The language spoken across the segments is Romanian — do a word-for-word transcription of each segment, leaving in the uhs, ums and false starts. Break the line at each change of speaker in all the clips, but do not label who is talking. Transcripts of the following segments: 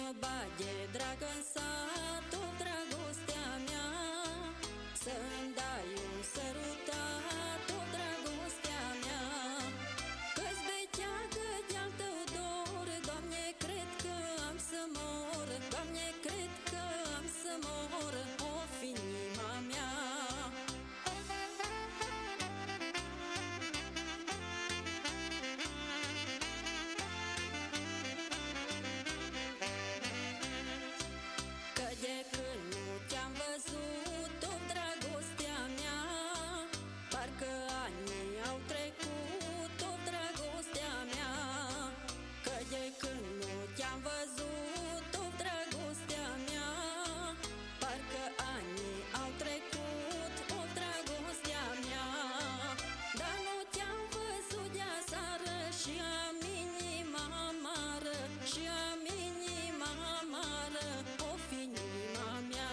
Vino bage, dragă, în sat, o dragostea mea, să-mi dai un sărutat, o dragostea mea. Că-ți beteagă de-al tău dor, Doamne, cred că am să mor, Doamne, cred că am să mor, o fi inima mea. Că de când nu te-am văzut, o dragostea mea, parcă anii au trecut, o dragostea mea. Că de când nu te-am văzut, o dragostea mea, parcă anii au trecut, o dragostea mea. Dar nu te-am văzut de-aseară și am inima amară, și am inima amară, o fi inima mea.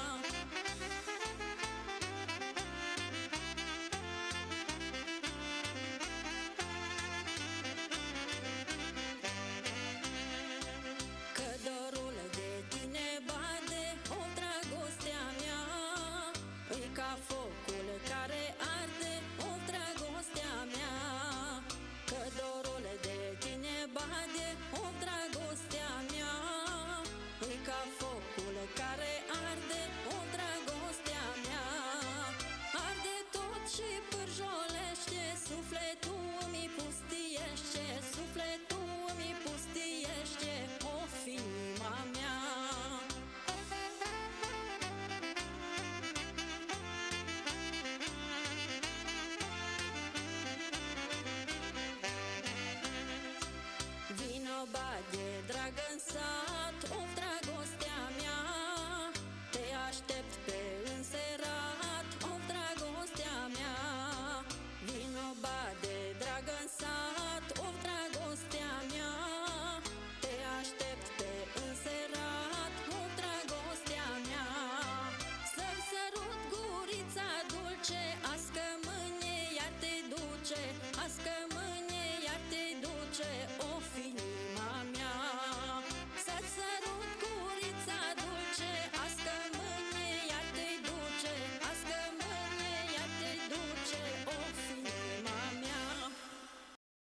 Că dorul de tine bade, o dragostea mea, e ca focul care arde, o dragostea mea. Că dorul de tine bade, o dragostea mea, e ca focul care arde, o dragostea mea. Arde tot și pârjolește, sufletul mi pustiește, sufletul mi pustiește, o fi inima mea. Vino bage, dragă, în sat, o dragostea mea, te aștept pe